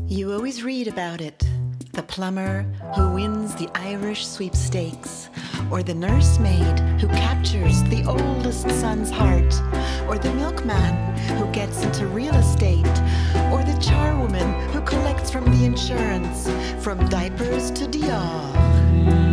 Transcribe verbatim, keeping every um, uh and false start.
You always read about it. The plumber who wins the Irish sweepstakes, or the nursemaid who captures the oldest son's heart, or the milkman who gets into real estate, or the charwoman who collects from the insurance, from diapers to Dior.